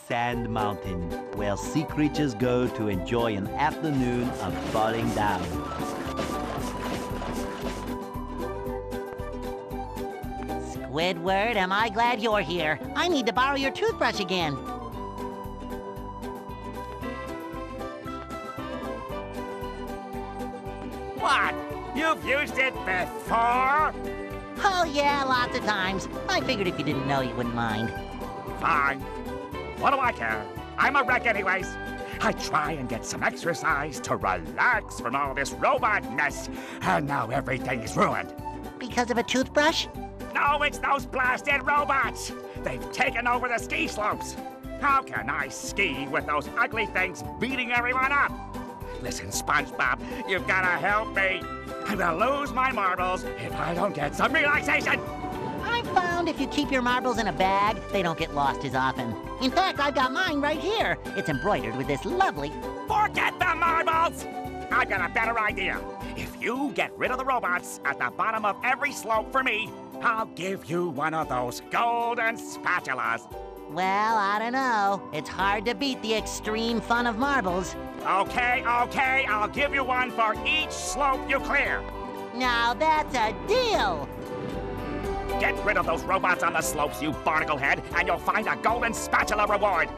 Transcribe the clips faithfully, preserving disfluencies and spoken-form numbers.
Sand Mountain, where sea creatures go to enjoy an afternoon of falling down. Squidward, am I glad you're here. I need to borrow your toothbrush again. What? You've used it before? Oh yeah, lots of times. I figured if you didn't know, you wouldn't mind. Fine. What do I care? I'm a wreck anyways. I try and get some exercise to relax from all this robot mess, and now everything is ruined. Because of a toothbrush? No, it's those blasted robots! They've taken over the ski slopes. How can I ski with those ugly things beating everyone up? Listen, SpongeBob, you've gotta help me. I'm gonna lose my marbles if I don't get some relaxation. I found if you keep your marbles in a bag, they don't get lost as often. In fact, I've got mine right here. It's embroidered with this lovely... Forget the marbles! I've got a better idea. If you get rid of the robots at the bottom of every slope for me, I'll give you one of those golden spatulas. Well, I don't know. It's hard to beat the extreme fun of marbles. Okay, okay, I'll give you one for each slope you clear. Now that's a deal! Get rid of those robots on the slopes, you barnacle head, and you'll find a golden spatula reward.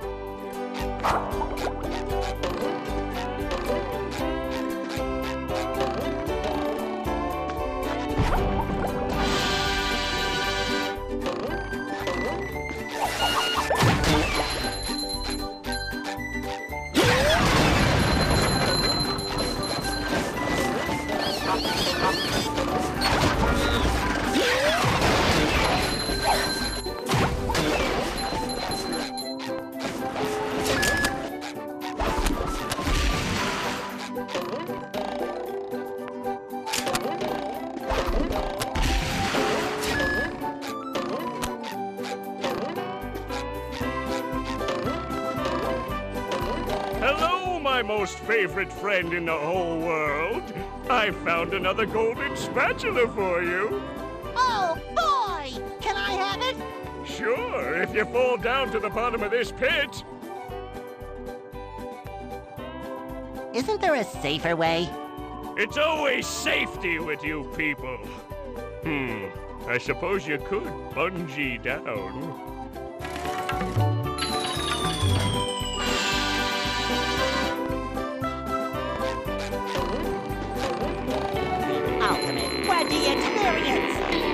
My most favorite friend in the whole world. I found another golden spatula for you. Oh, boy! Can I have it? Sure, if you fall down to the bottom of this pit. Isn't there a safer way? It's always safety with you people. Hmm, I suppose you could bungee down. The experience!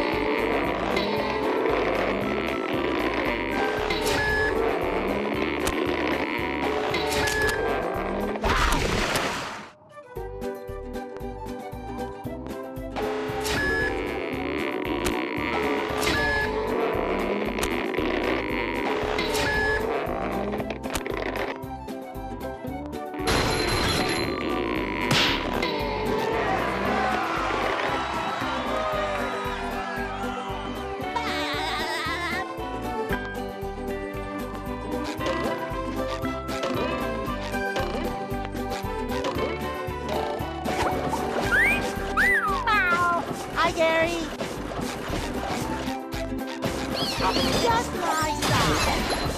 Just my style.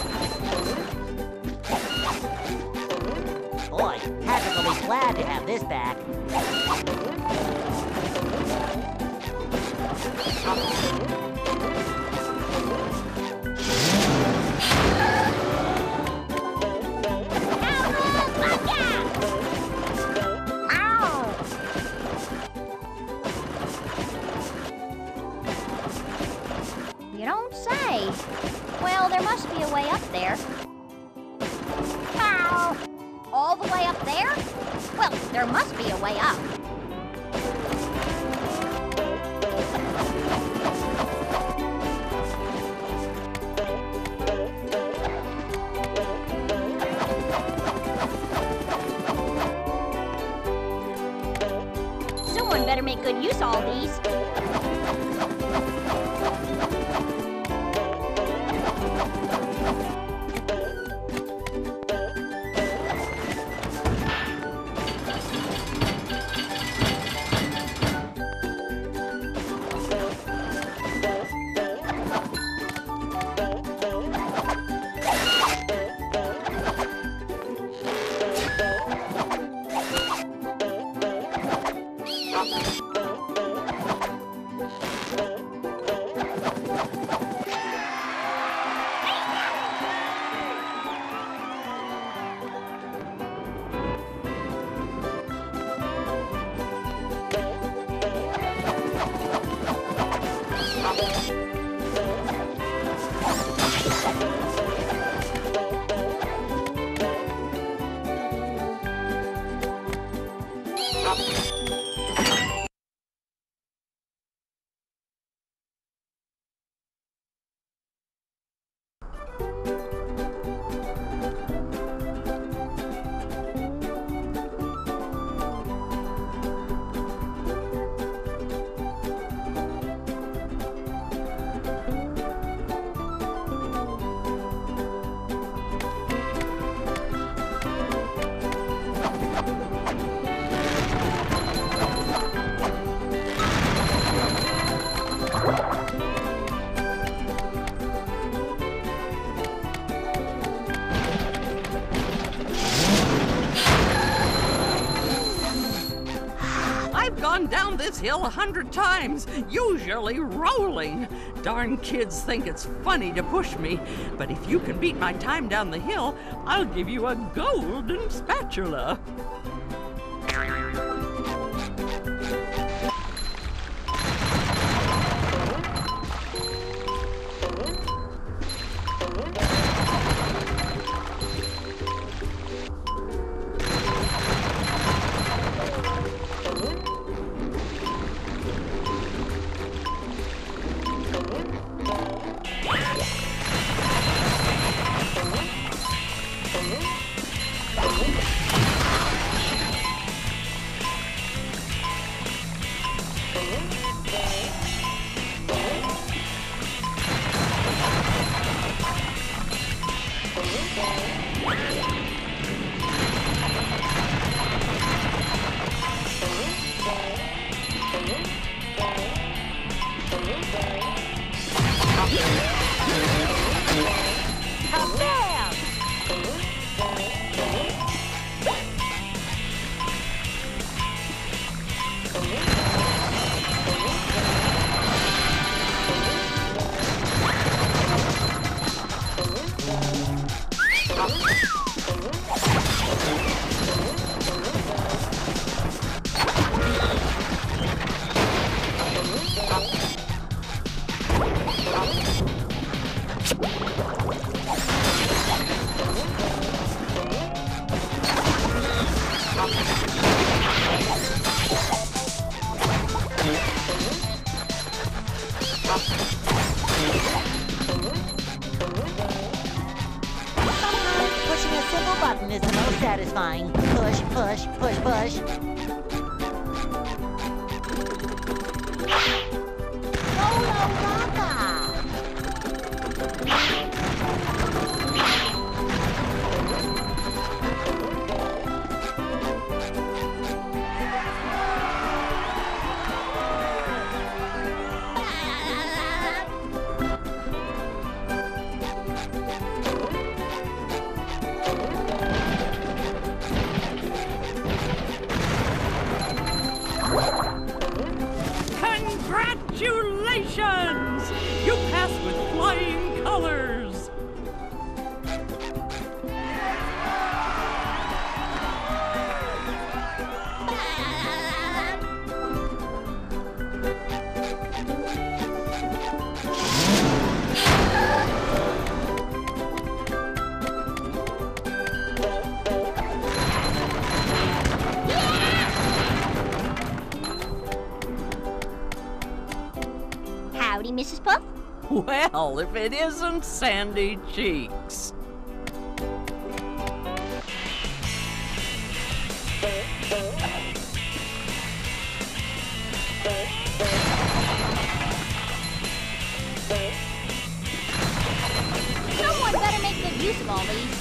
Boy, Patrick will be glad to have this back. Well, there must be a way up there. Ow! All the way up there? Well, there must be a way up. Someone better make good use of all these. Down this hill a hundred times, usually rolling. Darn kids think it's funny to push me, but if you can beat my time down the hill, I'll give you a golden spatula. Satisfying. Push, push, push, push. Solo Rocka! Congratulations! You passed with flying colors! Howdy, Missus Puff. Well, if it isn't Sandy Cheeks. Someone better make good use of all these.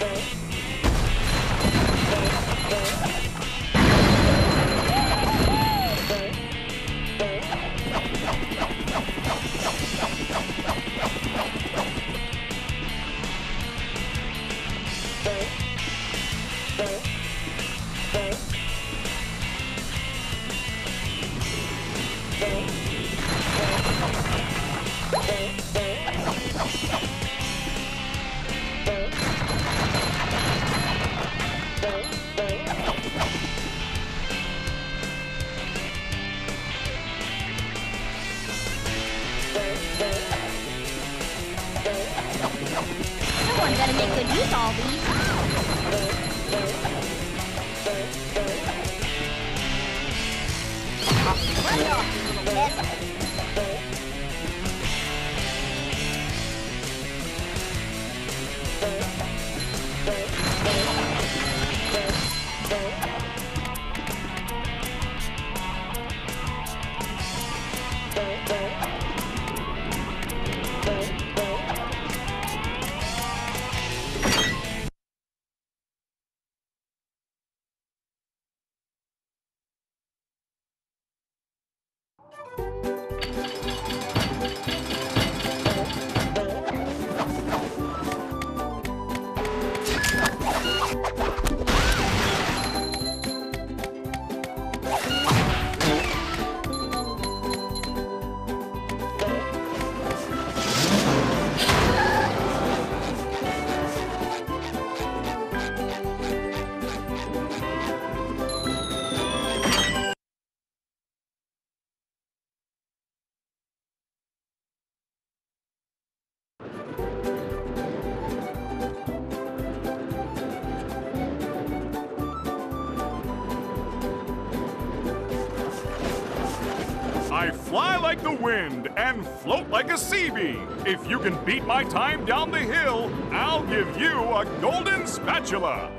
Someone better make good use of all these. I fly like the wind and float like a sea bee. If you can beat my time down the hill, I'll give you a golden spatula.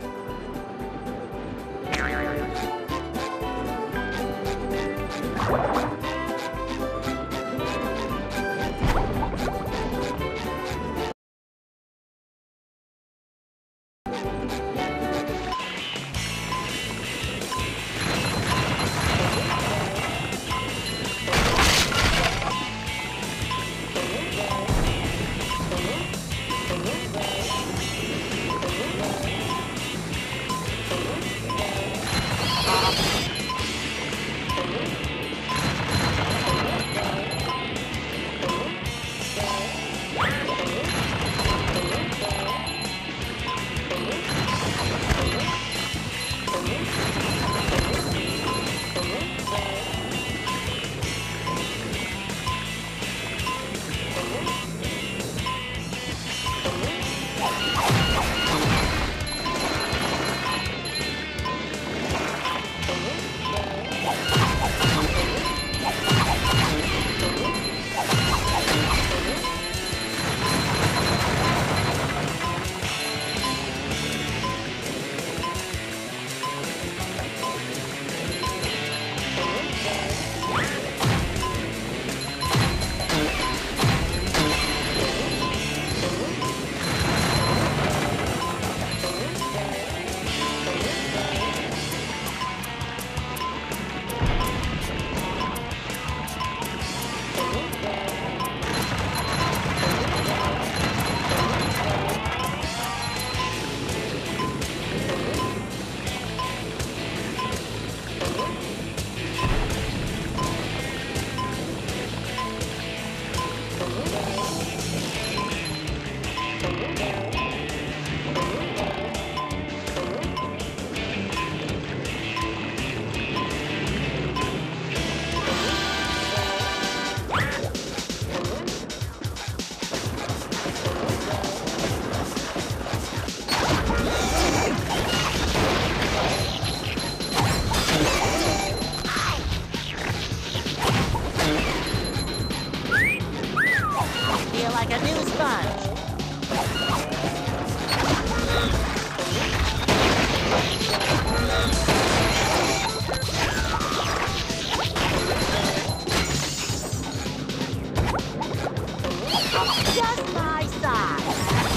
Like a new sponge. Just my size.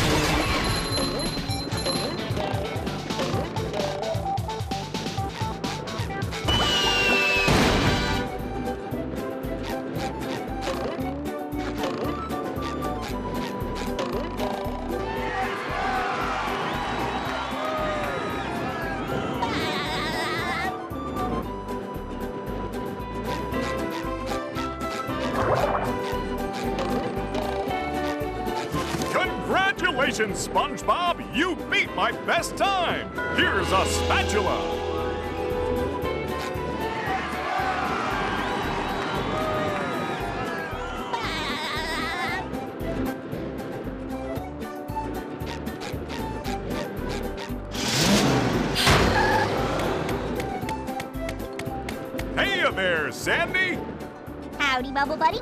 Congratulations, SpongeBob! You beat my best time! Here's a spatula! Hey there, Sandy! Howdy, Bubble Buddy.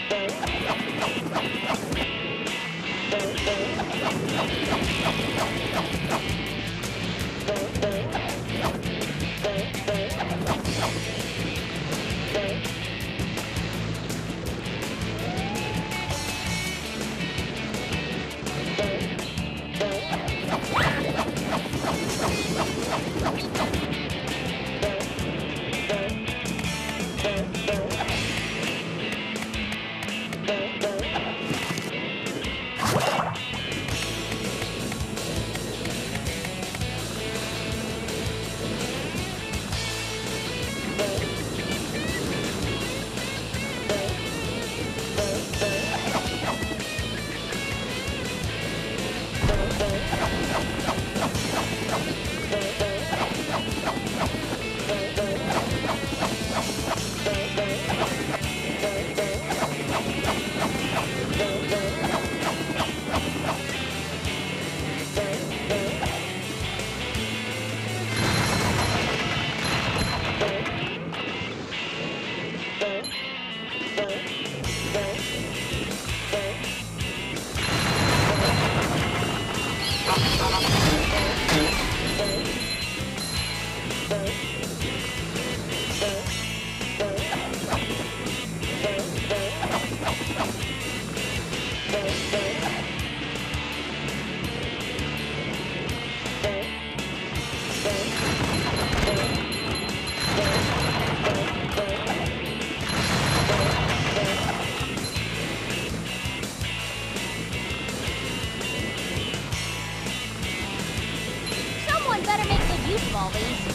Someone better make good use of all these.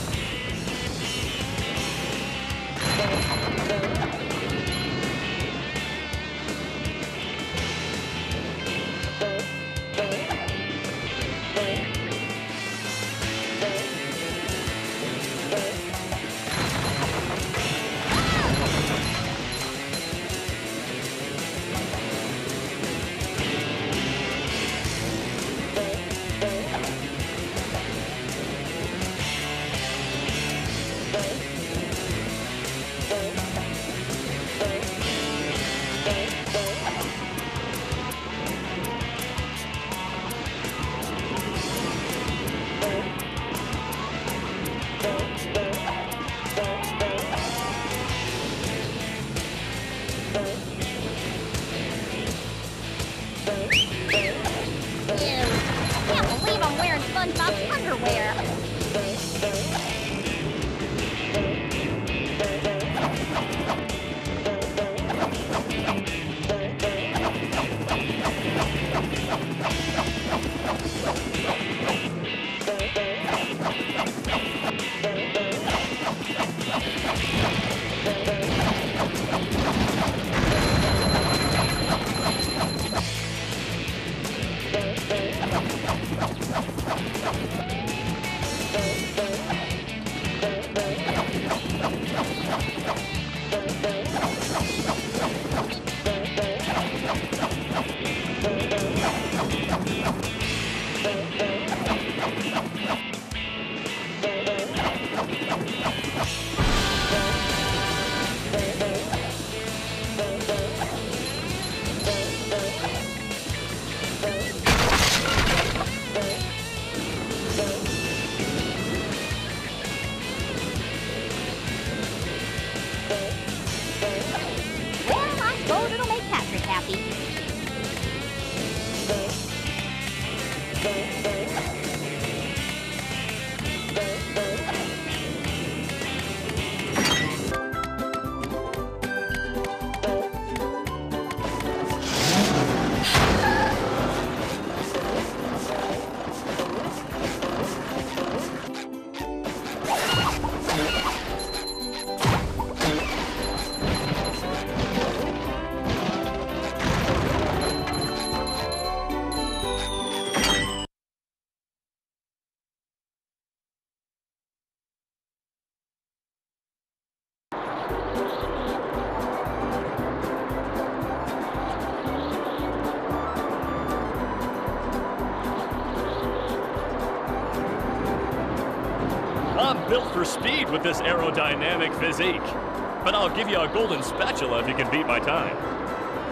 Spongebob's underwear. I'm built for speed with this aerodynamic physique, but I'll give you a golden spatula if you can beat my time.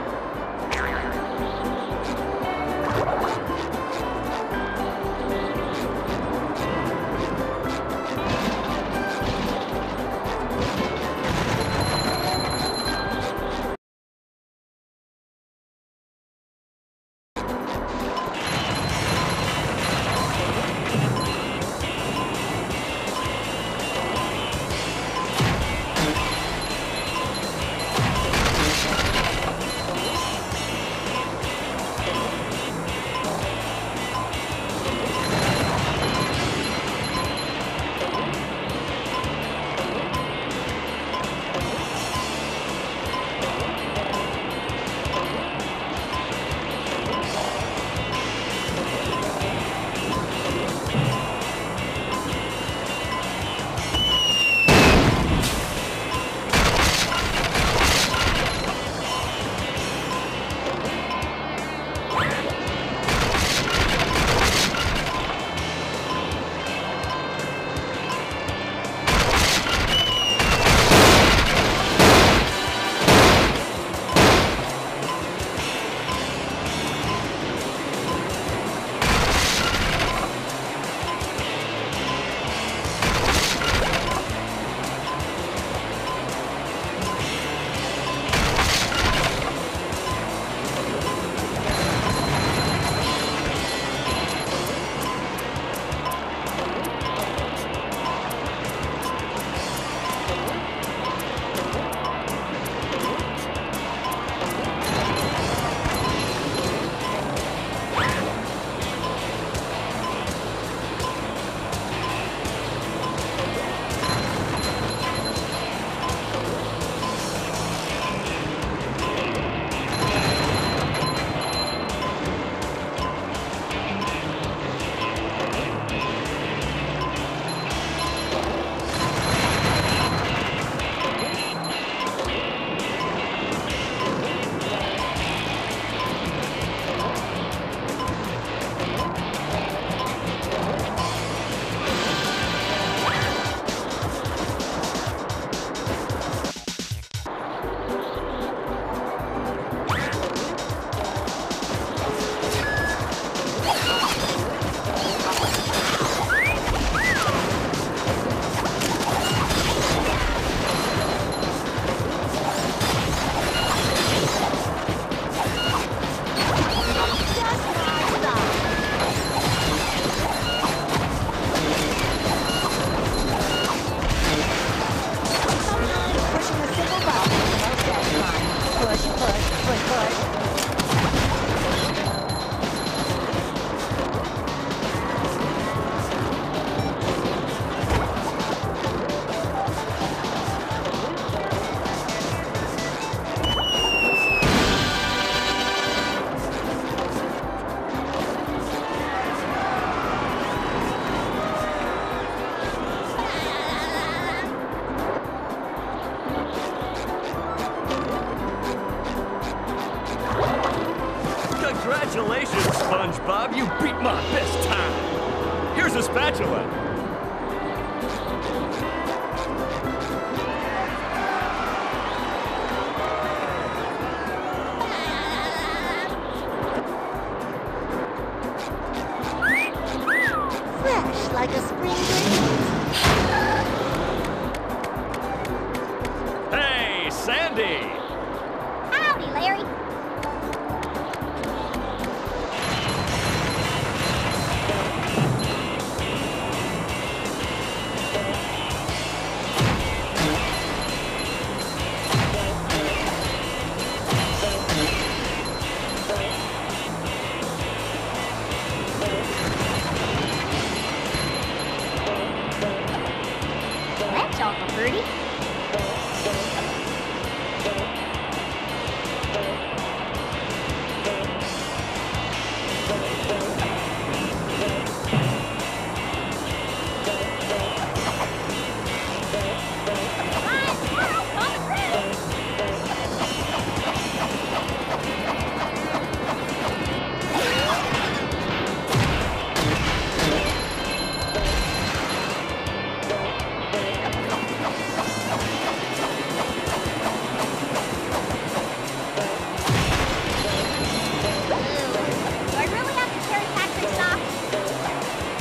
Congratulations, Spongebob. You beat my best time. Here's a spatula. Fresh like a spring breeze. Hey, Sandy. Howdy, Larry. That's awful pretty. Do I really have to carry Patrick's socks?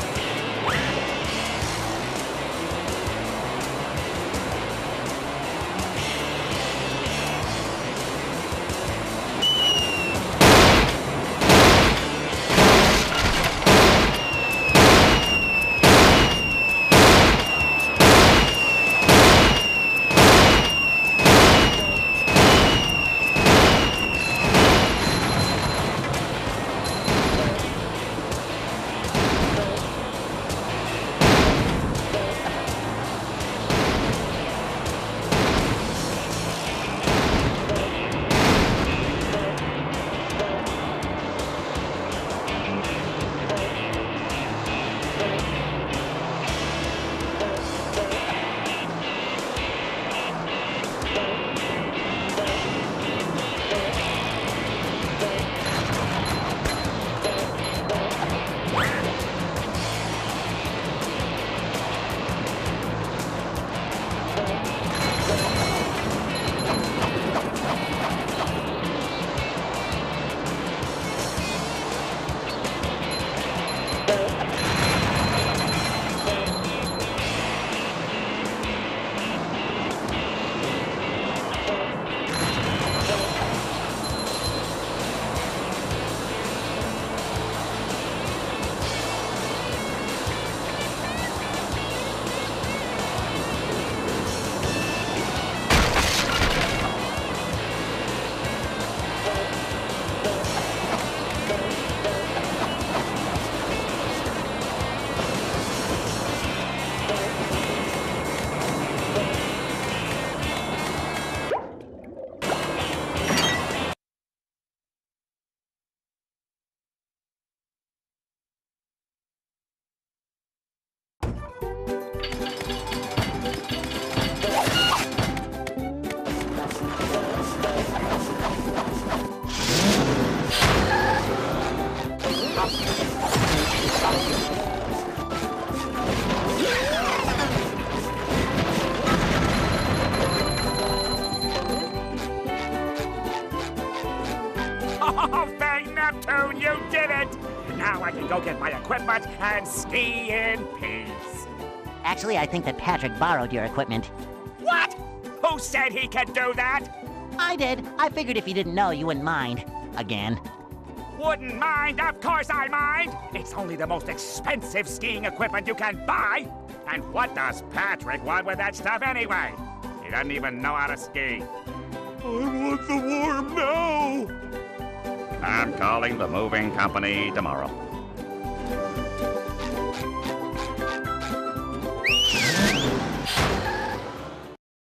Oh, thank Neptune, you did it! Now I can go get my equipment and ski in peace. Actually, I think that Patrick borrowed your equipment. What? Who said he could do that? I did. I figured if you didn't know, you wouldn't mind. Again. Wouldn't mind, of course I mind. It's only the most expensive skiing equipment you can buy. And what does Patrick want with that stuff anyway? He doesn't even know how to ski. I want the worm now! I'm calling the moving company tomorrow.